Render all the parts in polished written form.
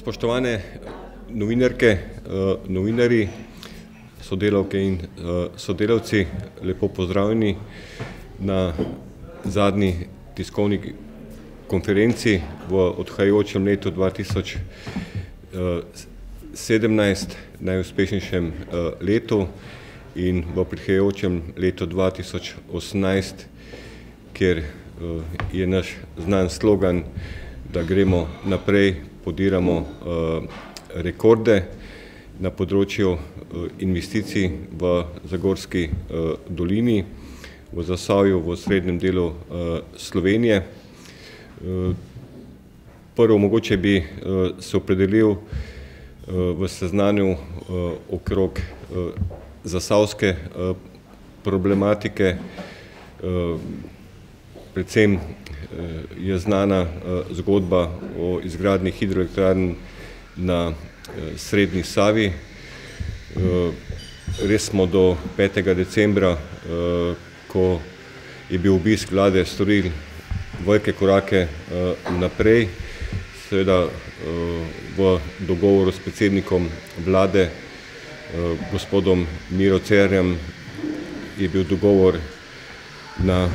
Spoštovane novinarke, novinarji, sodelavke in sodelavci, lepo pozdravljeni na zadnji tiskovni konferenci v odhajajočem letu 2017, najuspešnejšem letu, in v prihajajočem letu 2018, kjer je naš znan slogan, da gremo naprej, podiramo rekorde na področju investicij v Zagorski dolini, v Zasavju, v srednjem delu Slovenije. Prvo, mogoče bi se opredelil v seznanju okrog zasavske problematike. Predvsem je znana zgodba o izgradnji hidroelektrarn na srednji Savi. Res smo do 5. decembra, ko je bil obisk vlade, storili velike korake naprej. Seveda v dogovoru s predsednikom vlade, gospodom Miro Cerarjem, je bil dogovor na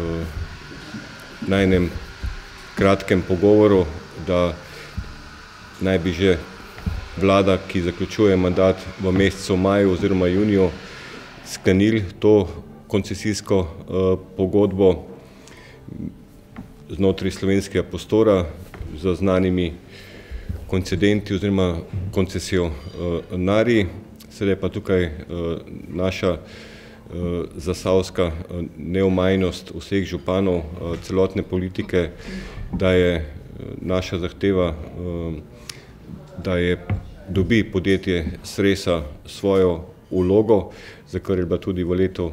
enem kratkem pogovoru, da naj bi že vlada, ki zaključuje mandat v mesecu maju oziroma juniju, sklenili to koncesijsko pogodbo znotraj slovenskega prostora z znanimi koncedenti oziroma koncesionarji. Sedaj pa tukaj naša zasavska neomajnost vseh županov, celotne politike, da je naša zahteva, da dobi podjetje Sresa svojo vlogo, za kar je bila tudi v letu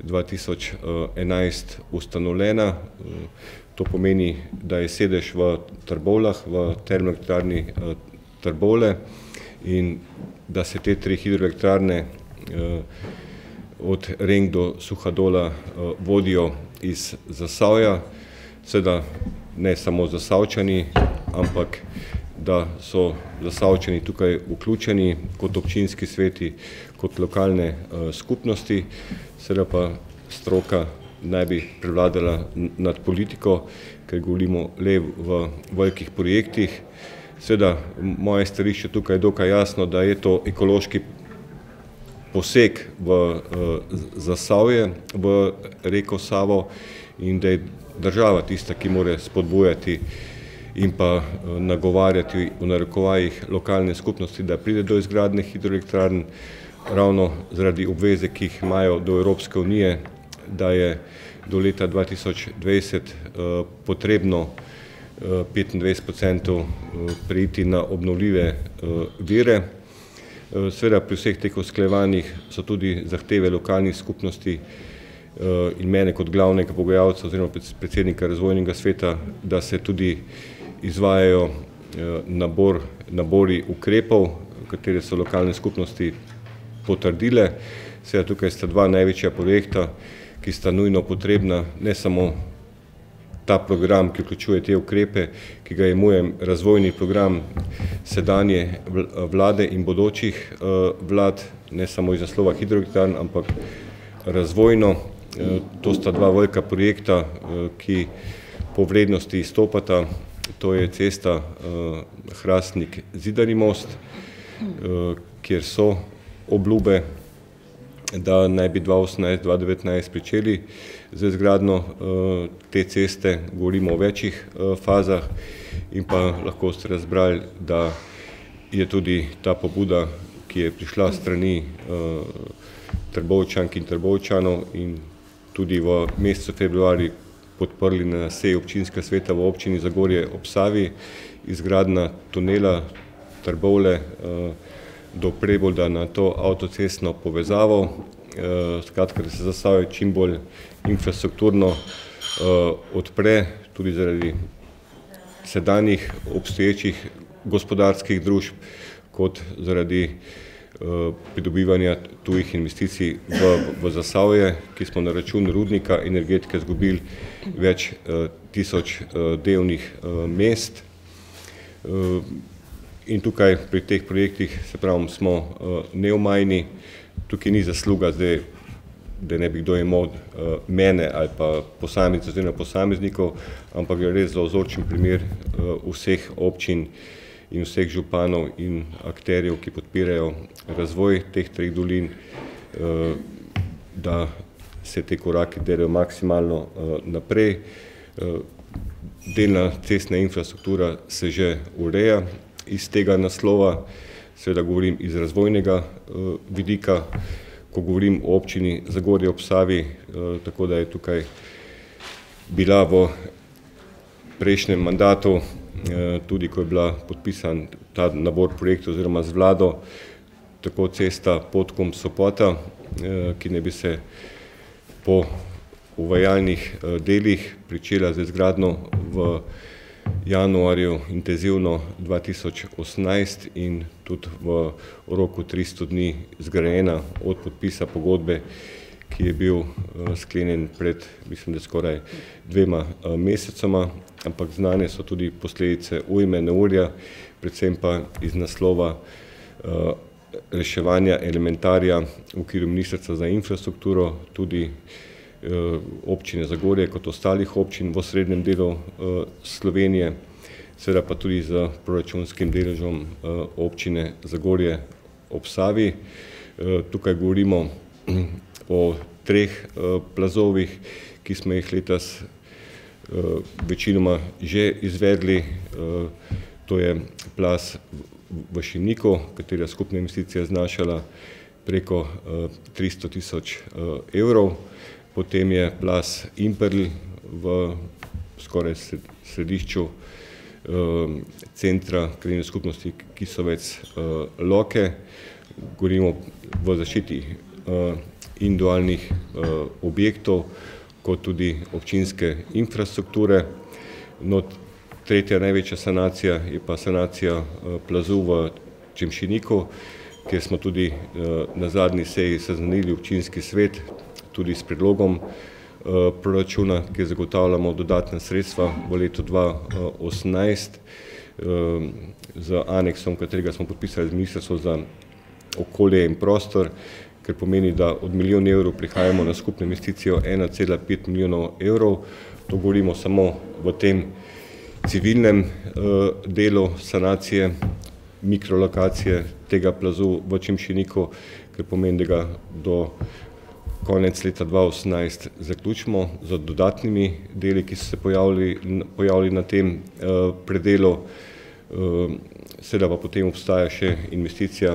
2011 ustanovljena. To pomeni, da je sedež v Trbovljah, v termoelektrarni Trbovlje, in da se te tri hidroelektrarne od Reng do Suhadola vodijo iz Zasavja. Seveda ne samo Zasavčani, ampak da so Zasavčani tukaj vključeni kot občinski sveti, kot lokalne skupnosti. Seveda pa stroka naj bi prevladala nad politiko, ker govorimo le v velikih projektih. Seveda moje stališče tukaj je dokaj jasno, da je to ekološki poseg v Zasavje, v reko Savo, in da je država tista, ki mora spodbujati in pa nagovarjati v narekovajih lokalne skupnosti, da pride do izgradnje hidroelektrarn, ravno zaradi obveze, ki jih imajo do Evropske unije, da je do leta 2020 potrebno 25% preiti na obnovljive vire. Seveda pri vseh teh usklajevanjih so tudi zahteve lokalnih skupnosti in mene kot glavnega pogajalca oziroma predsednika razvojnega sveta, da se tudi izvajajo nabori ukrepov, katere so lokalne skupnosti potrdile. Seveda tukaj sta dva največja projekta, ki sta nujno potrebna, ne samo ta program, ki vključuje te ukrepe, ki ga imenujem razvojni program sedanje vlade in bodočih vlad, ne samo iz naslova hidroelektrarn, ampak razvojno. To sta dva velika projekta, ki po vrednosti izstopata. To je cesta Hrastnik-Zidani most, kjer so obljube, da naj bi 2018-2019 pričeli z izgradnjo te ceste. Govorimo o večjih fazah, in pa lahko ste razbrali, da je tudi ta pobuda, ki je prišla strani Trbovčank in Trbovčanov, in tudi v mesecu februarju podprli na seji občinskega sveta v občini Zagorje ob Savi, izgradnja tunela Trbovlje do Prebolda na to avtocestno povezavo. Skratka, da se Zasavje čim bolj infrastrukturno odpre, tudi zaradi sedanjih obstoječih gospodarskih družb, kot zaradi pridobivanja tujih investicij v Zasavje, ki smo na račun rudnika energetike izgubili več tisoč delovnih mest. In tukaj pri teh projektih, se pravim, smo neomajni. Tukaj ni zasluga zdaj, da ne bi kdo imel mene ali pa posameznikov, ampak gre res za vzorčen primer vseh občin in vseh županov in akterjev, ki podpirajo razvoj teh treh dolin, da se te koraki delajo maksimalno naprej. Delna cestna infrastruktura se že ureja iz tega naslova, seveda govorim iz razvojnega vidika, ko govorim o občini Zagorje ob Savi, tako da je tukaj bila v prejšnjem mandatu, tudi ko je bila podpisan ta nabor projektov oziroma z vlado, tako cesta Podkom-Sopota, ki ne bi se po uvajalnih delih pričela z izgradnjo v januarju intenzivno 2018 in tudi v roku 300 dni zgrajena od podpisa pogodbe, ki je bil sklenjen pred, mislim, da skoraj 2 mesecoma, ampak znane so tudi posledice ujme, neurja, predvsem pa iz naslova reševanja elementarja v okviru Ministrstva za infrastrukturo, tudi občine Zagorje kot ostalih občin v srednjem delu Slovenije, seveda pa tudi z proračunskim deležom občine Zagorje ob Savi. Tukaj govorimo o 3 plazovih, ki smo jih letos večinoma že izvedli. To je plaz v Šivniku, katera skupna investicija znašala preko 300 000 evrov. Potem je plaz Imperl v skoraj središču centra krajevne skupnosti Kisovec-Loke. Govorimo v zaščiti individualnih objektov, kot tudi občinske infrastrukture. No, tretja največja sanacija je pa sanacija plazu v Čemšiniku, kjer smo tudi na zadnji seji seznanili občinski svet, tudi s predlogom proračuna, ki zagotavljamo dodatna sredstva v letu 2018 z aneksom, katerega smo podpisali z Ministrstvom za okolje in prostor, ker pomeni, da od 1 milijon evrov prihajamo na skupno investicijo 1,5 milijonov evrov. To govorimo samo v tem civilnem delu sanacije, mikrolokacije tega plazu v Čemšiniku, ker pomeni, da ga do konec leta 2018 zaključimo z dodatnimi deli, ki so se pojavili na tem predelu. Seveda pa potem obstaja še investicija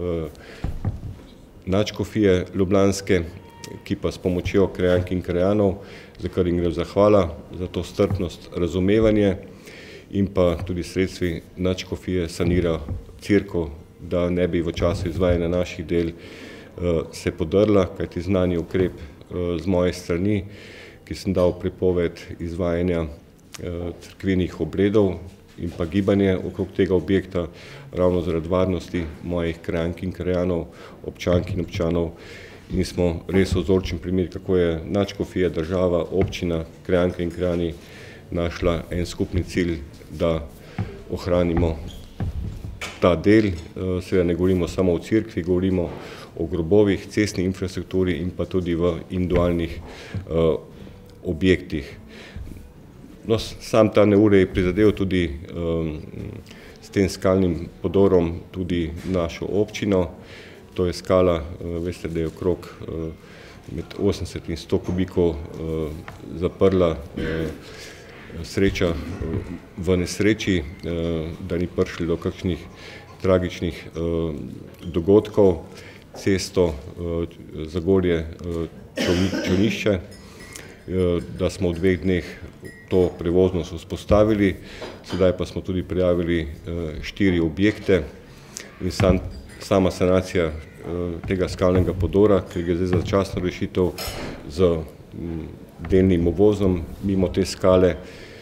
nadškofije ljubljanske, ki pa s pomočjo krajank in krajanov, za kar jim gre zahvala, za to strpnost, razumevanje in pa tudi sredstvi nadškofije sanira cerkev, da ne bi v času izvajanja naših del se podrla, kajti znani ukrep z moje strani, ki sem dal prepoved izvajanja cerkvenih obredov in pa gibanje okrog tega objekta, ravno zaradi varnosti mojih krajank in krajanov, občank in občanov. In smo res vzorčen primer, kako je nadškofija, država, občina, krajanke in krajani našla en skupni cilj, da ohranimo ta del. Seveda ne govorimo samo o cerkvi, govorimo o grobovih, cestni infrastrukturi in pa tudi v individualnih objektih. No, sam ta neurje je prizadel tudi s tem skalnim podorom tudi našo občino. To je skala, veste, da je okrog med 80 in 100 kubikov zaprla sreča v nesreči, da ni prišlo do kakšnih tragičnih dogodkov. Cesto Zagorje-Čolnišče, da smo v 2 dneh to prevoznost vzpostavili, sedaj pa smo tudi prijavili 4 objekte in sama sanacija tega skalnega podora, ker gre zdaj za začasno rešitev z delnim uvozom mimo te skale,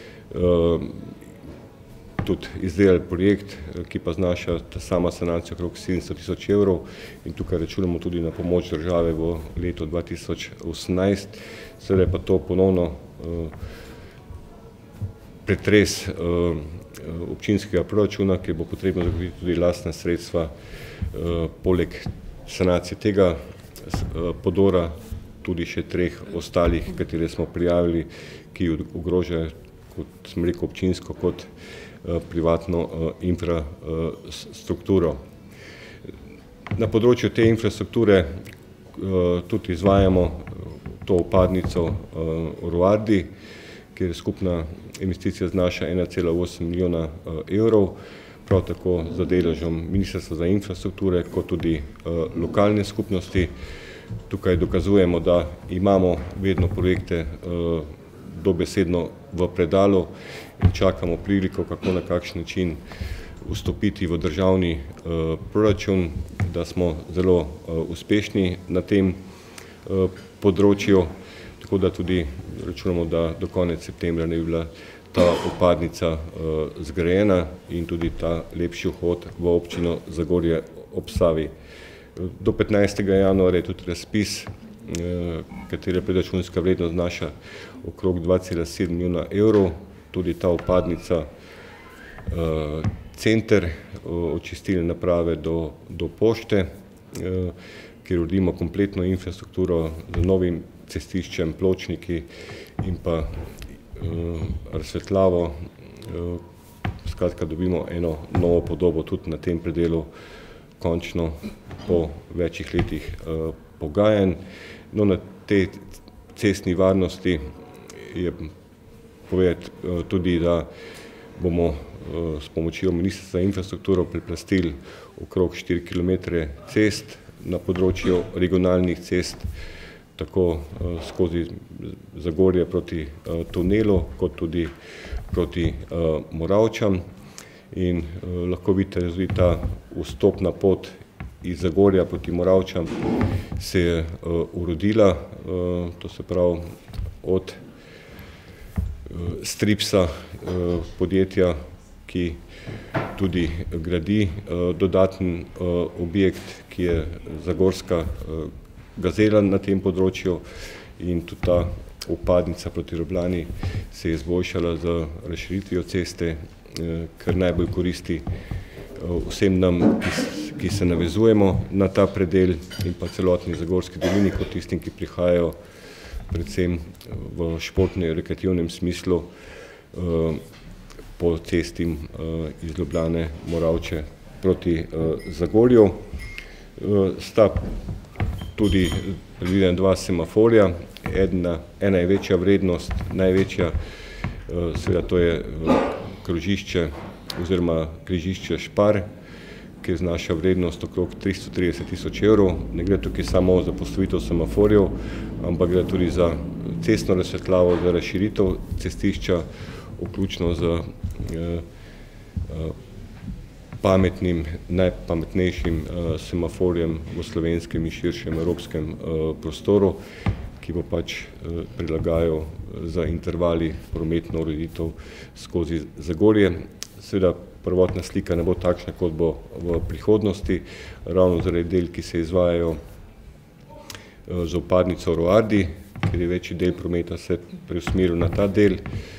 tudi izdelali projekt, ki pa znaša sama sanacija okrog 700 000 evrov in tukaj računamo tudi na pomoč države v letu 2018. Seveda pa to ponovno pretres občinskega proračuna, ki bo potrebno zagotoviti tudi lastna sredstva, poleg sanacije tega podora, tudi še 3 ostalih, katere smo prijavili, ki ogrožajo, kot sem rekel, občinsko kot privatno infrastrukturo. Na področju te infrastrukture tudi izvajamo to vpadnico v Ruardi, kjer skupna investicija znaša 1,8 milijona evrov, prav tako za deležem Ministrstva za infrastrukture, kot tudi lokalne skupnosti. Tukaj dokazujemo, da imamo vedno projekte dobesedno v predalu in čakamo priliko, kako na kakšen način vstopiti v državni proračun, da smo zelo uspešni na tem področju, tako da tudi računamo, da do konec septembra ne bi bila ta vpadnica zgrajena in tudi ta lepši vhod v občino Zagorje ob Savi. Do 15. januarja je tudi razpis, katere predračunska vrednost znaša okrog 2,7 milijona evrov, tudi ta vpadnica, center očistilne naprave do pošte, kjer uredimo kompletno infrastrukturo z novim cestiščem, pločniki in pa razsvetljavo. Skratka, dobimo eno novo podobo tudi na tem predelu, končno po večjih letih pogajanj. No, na tej cestni varnosti je povedati tudi, da bomo s pomočjo Ministrstva za infrastrukturo preplastili okrog 4 km cest na področju regionalnih cest, tako skozi Zagorje proti tunelu, kot tudi proti Moravčam. In lahko vidite, da tudi ta vstopna pot iz Zagorja proti Moravčam se je urodila, to se pravi od Stripsa, podjetja, ki tudi gradi dodaten objekt, ki je zagorska gazela na tem področju, in tudi ta vpadnica proti Ljubljani se je izboljšala z razširitvijo ceste, kar najbolj koristi vsem nam, ki se navezujemo na ta predel in pa celotni Zagorski dolini, kot tistim, ki prihajajo predvsem v športno-rekreativnem smislu po cesti iz Ljubljane, Moravče proti Zagorju. Sta tudi predvidena 2 semaforja, ena je večja vrednost, največja, seveda to je krožišče oziroma križišče Špar, ki znaša vrednost okrog 330 tisoč evrov. Ne gre tukaj samo za postavitev semaforjev, ampak gre tudi za cestno razsvetljavo, za razširitev cestišča, vključno z pametnim, najpametnejšim semaforjem v slovenskem in širšem evropskem prostoru, ki bo pač prilagajal za intervali prometno ureditev skozi Zagorje. Seveda prvotna slika ne bo takšna, kot bo v prihodnosti, ravno zaradi del, ki se izvajajo z vpadnico v Ruardi, ker je večji del prometa se preusmeril na ta del,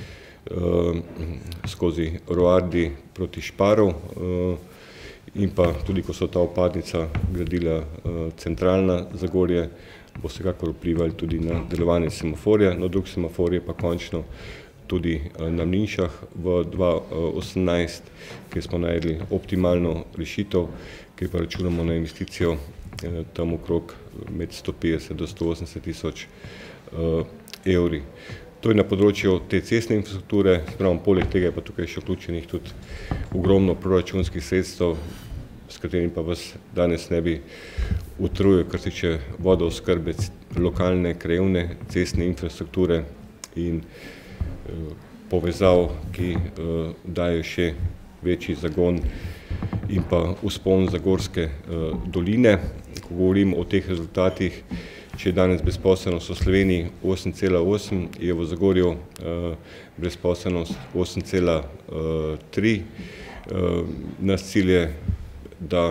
skozi Ruardi proti Šparu, in pa tudi, ko so ta vpadnica gradila centralna Zagorje, bo vsekakor vplivali tudi na delovanje semaforja. No, drug semafor je pa končno tudi na Mlinšah v 2018, kjer smo najdli optimalno rešitev, kjer pa računamo na investicijo tam okrog med 150 do 180 tisoč evri. To je na področju te cestne infrastrukture, spravno poleg tega je pa tukaj še vključenih tudi ogromno proračunskih sredstev, s katerim pa vas danes ne bi utrujil, kar se tiče vodooskrbe, lokalne, krajevne, cestne infrastrukture in povezav, ki dajo še večji zagon in pa vzpon Zagorske doline. Ko govorim o teh rezultatih, če je danes brezposelnost v Sloveniji 8,8, je v Zagorju brezposelnost 8,3. Naš cilj je, da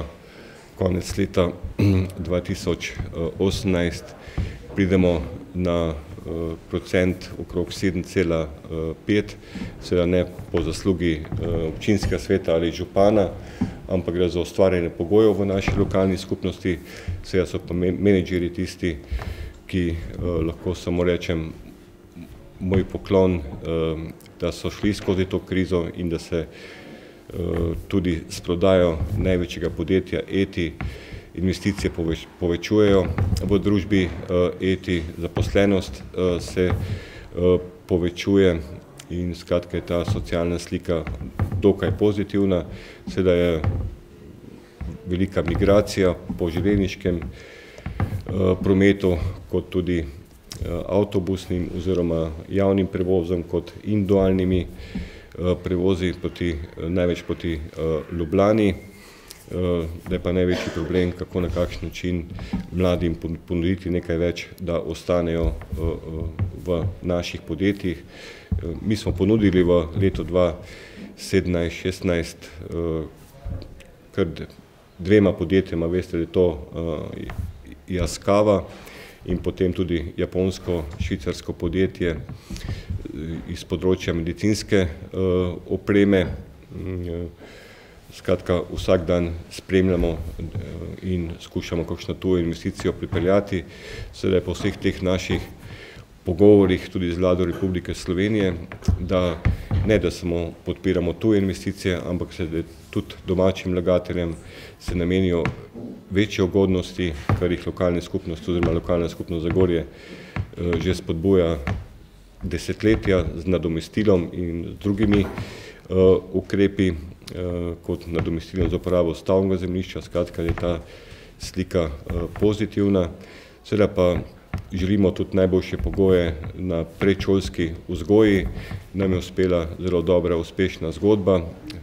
konec leta 2018 pridemo na procent okrog 7,5, seveda ne po zaslugi občinskega sveta ali župana, ampak gre za ustvarjanje pogojev v naši lokalni skupnosti, seveda so pa menedžerji tisti, ki lahko samo rečem moj poklon, da so šli skozi to krizo in da se tudi s prodajo največjega podjetja ETI investicije povečujejo v družbi ETI, zaposlenost se povečuje in skratka je ta socialna slika dokaj pozitivna. Seveda je velika migracija po železniškem prometu, kot tudi avtobusnim oziroma javnim prevozom, kot individualnimi prevozi največ proti Ljubljani. Da je pa največji problem, kako na kakšen način mladim ponuditi nekaj več, da ostanejo v naših podjetjih. Mi smo ponudili v letu 2017-16 kar dvema podjetjema, veste, da je to Yaskawa in potem tudi japonsko-švicarsko podjetje iz področja medicinske opreme. Skratka, vsak dan spremljamo in skušamo kakšno tujo investicijo pripeljati. Sedaj po vseh teh naših pogovorih tudi z Vlado Republike Slovenije, da ne da samo podpiramo tuje investicije, ampak se tudi domačim vlagateljem se namenijo večje ugodnosti, kar jih lokalne skupnosti oziroma lokalna skupnost Zagorje že spodbuja desetletja z nadomestilom in z drugimi ukrepi, kot nadomestilom za uporabo stavbnega zemljišča, skratka je ta slika pozitivna. Seveda pa želimo tudi najboljše pogoje na predšolski vzgoji. Nam je uspela zelo dobra, uspešna zgodba.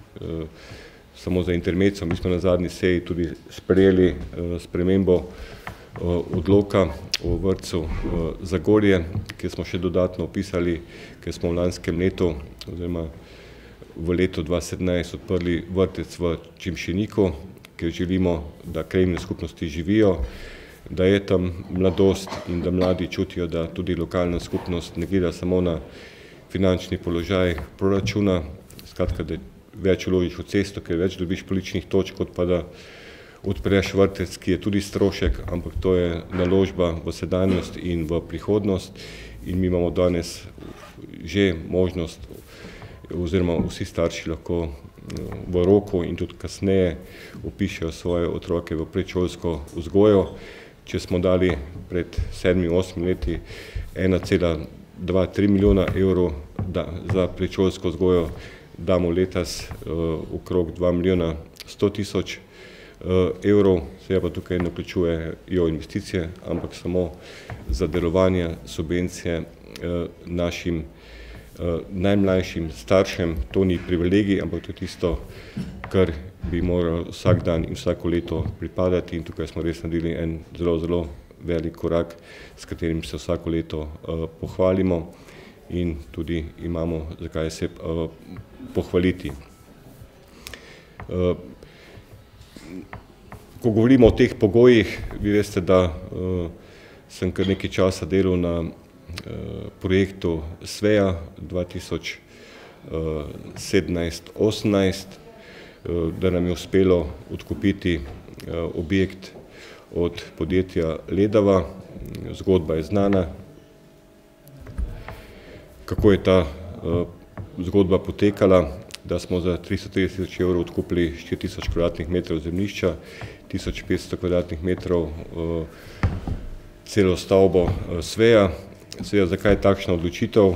Samo za intermezzo, mi smo na zadnji seji tudi sprejeli spremembo odloka o vrtcu Zagorje, kjer smo še dodatno opisali, ker smo v lanskem letu oziroma v letu 2017 odprli vrtec v Čimšeniku, ker želimo, da krajevne skupnosti živijo, da je tam mladost in da mladi čutijo, da tudi lokalna skupnost ne gleda samo na finančni položaj proračuna, skratka, da več vložiš v cesto, ker več dobiš političnih točk, kot pa da odpreš vrtec, ki je tudi strošek, ampak to je naložba v sedanjost in v prihodnost in mi imamo danes že možnost oziroma vsi starši lahko v roku in tudi kasneje vpišejo svoje otroke v predšolsko vzgojo. Če smo dali pred 7-8 leti 1,2-3 milijona evrov za predšolsko vzgojo, damo letos okrog 2 milijona 100 tisoč evrov, seveda pa tukaj ne vključujejo investicije, ampak samo za delovanje subvencije našim najmlajšim staršem. To ni privilegij, ampak to je tisto, kar bi moral vsak dan in vsako leto pripadati in tukaj smo res naredili en zelo velik korak, s katerim se vsako leto pohvalimo in tudi imamo zakaj se pohvaliti. Ko govorimo o teh pogojih, vi veste, da sem kar nekaj časa delal na projektu SVEA 2017-18, da nam je uspelo odkupiti objekt od podjetja Ledava. Zgodba je znana. Kako je ta zgodba potekala, da smo za 330 tisoč evrov odkupili 4000 kvadratnih metrov zemljišča, 1500 kvadratnih metrov celo stavbo SVEA. Seveda, zakaj je takšna odločitev?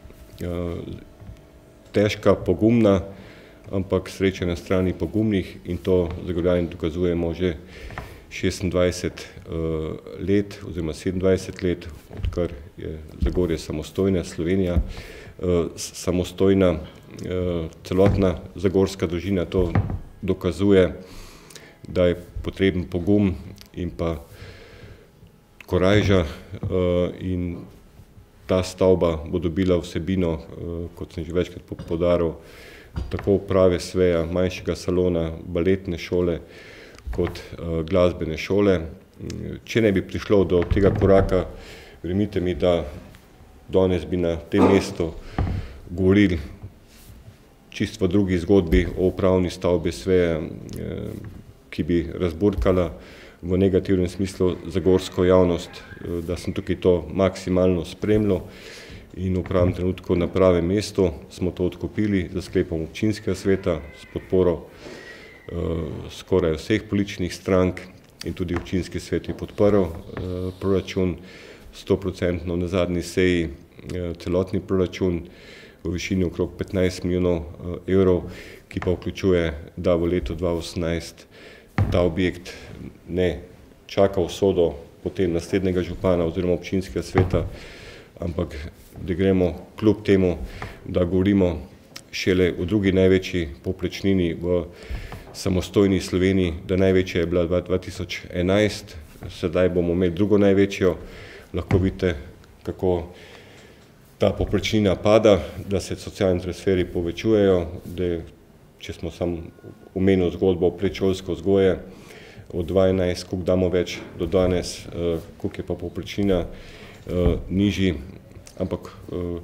Težka, pogumna, ampak sreča na strani pogumnih in to Zagorjani dokazujemo že 26 let oziroma 27 let, odkar je Zagorje samostojna, Slovenija samostojna, celotna zagorska družina to dokazuje, da je potreben pogum in pa korajža in ta stavba bo dobila vsebino, kot sem že večkrat poudaril, tako uprave SVEA, manjšega salona, baletne šole kot glasbene šole. Če ne bi prišlo do tega koraka, verjemite mi, da danes bi na tem mestu govorili čisto v drugi zgodbi o upravni stavbi SVE, ki bi razburkala v negativnem smislu zagorsko javnost, da sem tukaj to maksimalno spremljal in v pravem trenutku na pravem mestu smo to odkupili za sklepom občinskega sveta s podporo skoraj vseh političnih strank in tudi občinski svet je podprl proračun 100% na zadnji seji celotni proračun v višini okrog 15 milijonov evrov, ki pa vključuje, da v letu 2018 ta objekt ne čaka usodo potem naslednjega župana oziroma občinskega sveta, ampak da gremo kljub temu, da govorimo šele o drugi največji povprečnini v samostojni Sloveniji, da največja je bila 2011, sedaj bomo imeli drugo največjo, lahko vidite, kako ta povprečnina pada, da se socialni transferi povečujejo, da če smo samo omenili zgodbo o predšolske vzgoje, od 2011, koliko damo več do danes, koliko je pa povprečnina nižji, ampak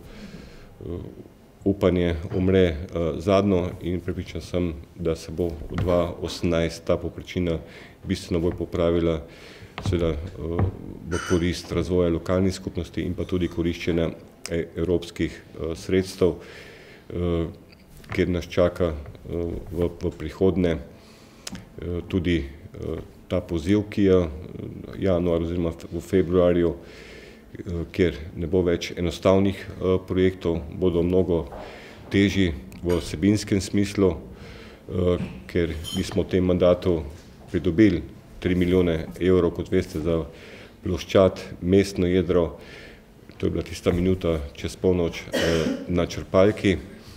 upanje umre zadnjo in prepričan sem, da se bo v 2018 ta povprečnina bistveno bolj popravila, seveda v korist razvoja lokalnih skupnosti in pa tudi koriščenja evropskih sredstev, kjer nas čaka v prihodnje tudi ta poziv, ki je januar oziroma v februarju, kjer ne bo več enostavnih projektov, bodo mnogo težji v vsebinskem smislu, ker mi smo v tem mandatu pridobili 3 milijone evrov, kot veste, za ploščad, mestno jedro, to je bila tista minuta čez polnoč na črpalki,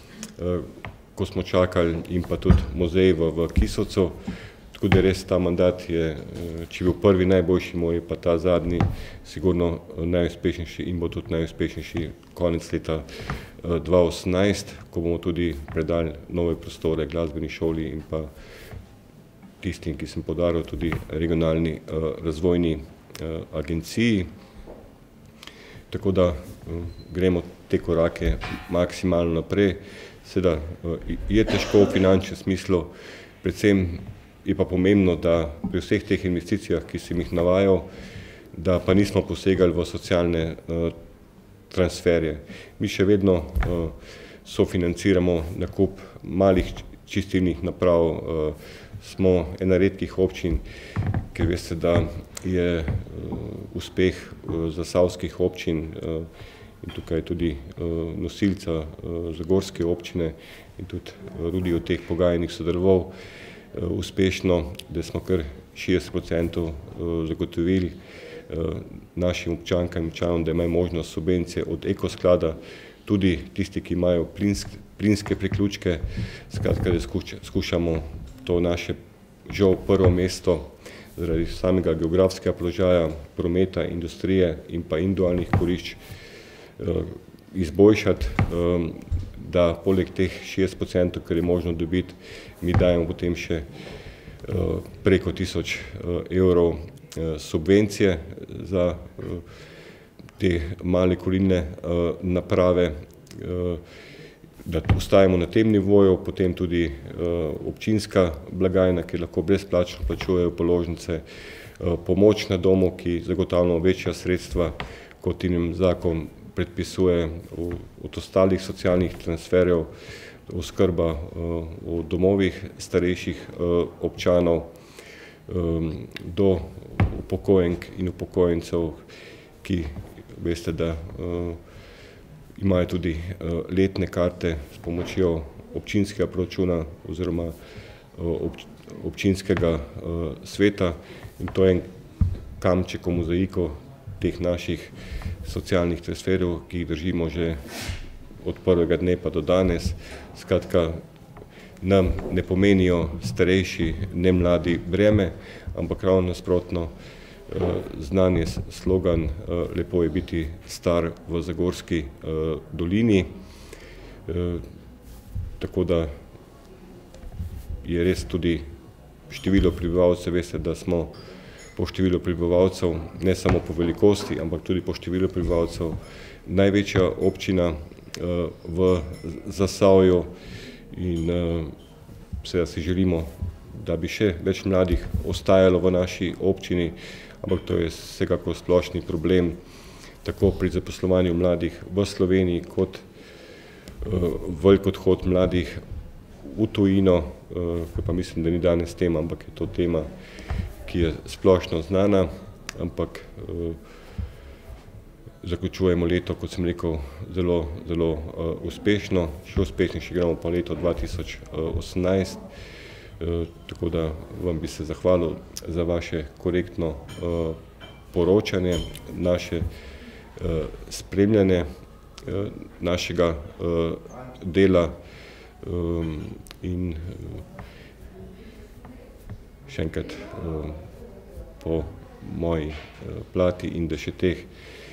ko smo čakali, in pa tudi muzej v Kisovcu, tako da res ta mandat je, če bil prvi najboljši moj, pa ta zadnji sigurno najuspešnejši in bo tudi najuspešnejši konec leta 2018, ko bomo tudi predali nove prostore glasbeni šoli in pa tistim, ki sem podaril, tudi regionalni razvojni agenciji. Tako da gremo te korake maksimalno naprej. Seveda je težko v finančnem smislu, predvsem je pa pomembno, da pri vseh teh investicijah, ki sem jih navajal, da pa nismo posegali v socialne transferje. Mi še vedno sofinanciramo nakup malih čistilnih naprav, smo ena redkih občin, ker veste, da je uspeh zasavskih občin in tukaj tudi nosilca zagorske občine in tudi v teh pogajanjih sodeloval uspešno, da smo kar 60% zagotovili našim občankam in občanom, da imajo možnost subvencije od ekosklada, tudi tisti, ki imajo plinske priključke, skratka, da skušamo to naše žal prvo mesto zaradi samega geografskega položaja, prometa, industrije in pa individualnih korišč izboljšati, da poleg teh 60%, kar je možno dobiti, mi dajemo potem še preko 1000 evrov subvencije za te male kurilne naprave, da ostajamo na tem nivoju, potem tudi občinska blagajna, ki lahko brezplačno plačujejo položnice, pomoč na domu, ki zagotavljamo večja sredstva, kot jim zakon predpisuje od ostalih socialnih transferjev, oskrba v domovih starejših občanov, do upokojenk in upokojencev, ki veste, da imajo tudi letne karte s pomočjo občinskega proračuna oziroma občinskega sveta, in to je en kamček v mozaiku teh naših socialnih transferjev, ki jih držimo že od prvega dne pa do danes. Skratka, nam ne pomenijo starejši, ne mladi breme, ampak ravno nasprotno, znan je slogan lepo je biti star v Zagorski dolini, tako da je res tudi število prebivalcev, veste, da smo po številu prebivalcev, ne samo po velikosti, ampak tudi po številu prebivalcev, največja občina v Zasavju in seveda si želimo, da bi še več mladih ostajalo v naši občini, ampak to je vsekakor splošni problem, tako pri zaposlovanju mladih v Sloveniji, kot velik odhod mladih v tujino, pa mislim, da ni danes tema, ampak je to tema, ki je splošno znana, ampak zaključujemo leto, kot sem rekel, zelo uspešno, še uspešnejše gremo pa leto 2018, tako da vam bi se zahvalil za vaše korektno poročanje, naše spremljanje našega dela in še enkrat po moji plati in da še teh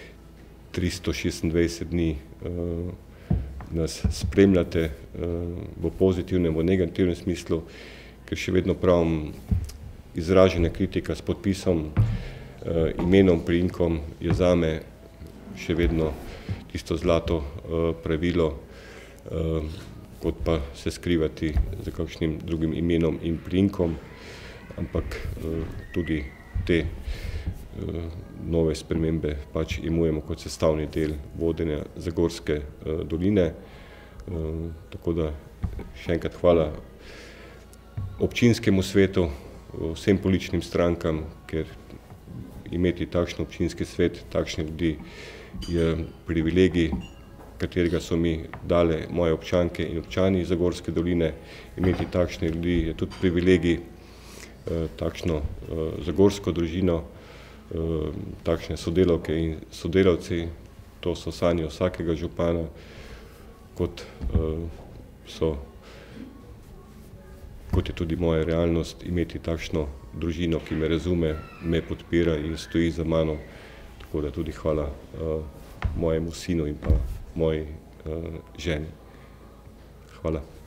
326 dni nas spremljate v pozitivnem, v negativnem smislu, ker še vedno pravim, izražena kritika s podpisom, imenom, priimkom je zame še vedno tisto zlato pravilo, kot pa se skrivati za kakšnim drugim imenom in priimkom, ampak tudi te nove spremembe pač imujemo kot sestavni del vodenja Zagorske doline. Tako da še enkrat hvala občinskemu svetu, vsem političnim strankam, ker imeti takšen občinski svet, takšne ljudi je privilegij, katerega so mi dale moje občanke in občani Zagorske doline. Imeti takšne ljudi je tudi privilegij, takšno zagorsko družino, takšne sodelavke in sodelavci, to so sanje vsakega župana, kot je tudi moja realnost, imeti takšno družino, ki me razume, me podpira in stoji za mano, tako da tudi hvala mojemu sinu in pa moji ženi. Hvala.